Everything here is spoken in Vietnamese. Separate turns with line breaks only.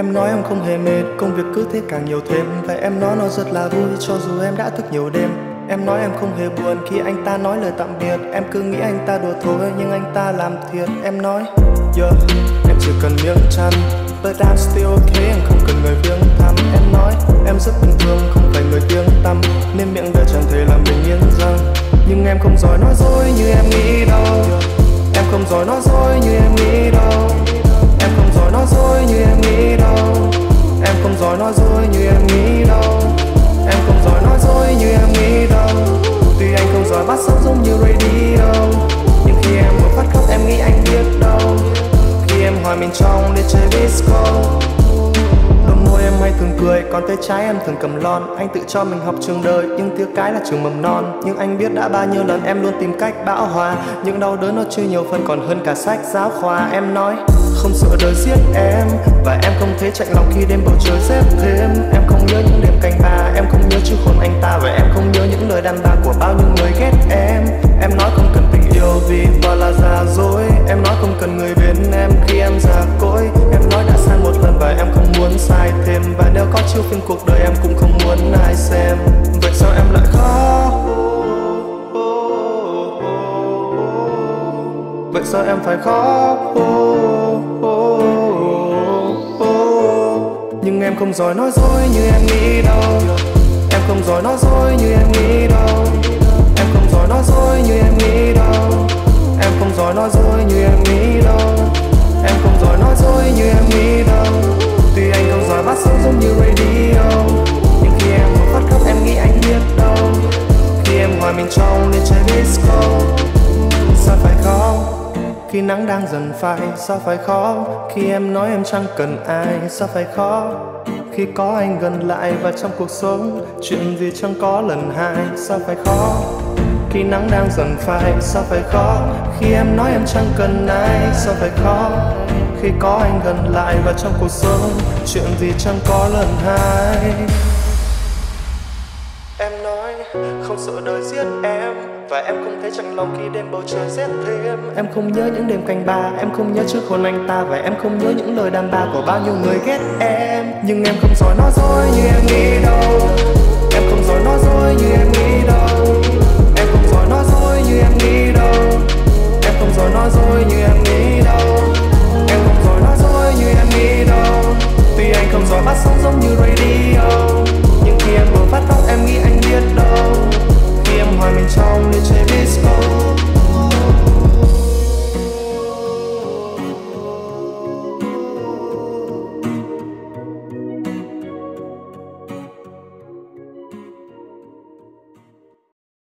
Em nói em không hề mệt, công việc cứ thế càng nhiều thêm. Và em nói nó rất là vui cho dù em đã thức nhiều đêm. Em nói em không hề buồn khi anh ta nói lời tạm biệt. Em cứ nghĩ anh ta đùa thôi nhưng anh ta làm thiệt. Em nói em chỉ cần miếng chăn, but I'm still okay, em không cần người viếng thăm. Em nói em rất bình thường, không phải người tiếng tăm, nên miệng đời chẳng thể làm mình yên răng. Nhưng em không giỏi nói dối như em nghĩ đâu. Em không giỏi nói dối như em nghĩ đâu. Em không giỏi nói dối như em nghĩ đâu. Em không giỏi nói dối như em nghĩ đâu. Em không giỏi nói dối như em nghĩ đâu. Tuy anh không giỏi bắt sóng giống như radio, nhưng khi em vừa phát khóc em nghĩ anh biết đâu. Khi em hỏi mình trong để chơi disco, đôi môi em hay thường cười, còn tay trái em thường cầm lon. Anh tự cho mình học trường đời, nhưng tiếc cái là trường mầm non. Nhưng anh biết đã bao nhiêu lần em luôn tìm cách bão hòa. Những đau đớn nó chưa nhiều phần còn hơn cả sách giáo khoa. Em nói không sợ đời giết em, và em không thể chạy lòng khi đêm bầu trời xếp thêm. Em không nhớ những đêm canh ba, em không nhớ chiếc hôn anh ta, và em không nhớ những lời đàn bà của bao nhiêu người ghét em. Em nói không cần tình yêu vì toàn là giả dối. Em nói không cần người bên em khi em già cỗi. Em nói đã sai một lần và em không muốn sai thêm. Và nếu có chiếu phim cuộc đời em cũng không muốn ai xem. Vậy sao em lại khóc? Vậy sao em phải khóc? Nhưng em không giỏi nói dối như em nghĩ đâu. Em không giỏi nói dối như em nghĩ đâu. Em không giỏi nói dối như em nghĩ đâu. Em không giỏi nói dối như em nghĩ đâu. Em không giỏi nói dối như em nghĩ đâu. Tuy anh không giỏi bắt sóng giống như radio, nhưng khi em vừa phát khóc em nghĩ anh biết đâu. Khi em hòa mình trong để chơi disco, sao phải khóc khi nắng đang dần phai? Sao phải khóc khi em nói em chẳng cần ai? Sao phải khóc khi có anh gần lại và trong cuộc sống chuyện gì chẳng có lần hai? Sao phải khóc khi nắng đang dần phai? Sao phải khóc khi em nói em chẳng cần ai? Sao phải khóc khi có anh gần lại và trong cuộc sống chuyện gì chẳng có lần hai? Em nói không sợ đời giết em, và em không thể chạnh lòng khi đêm bầu trời rét thêm. Em không nhớ những đêm canh ba, em không nhớ trước hôn anh ta, và em không nhớ những lời đàn bà của bao nhiêu người ghét em. Nhưng em không giỏi nói dối như em nghĩ đâu.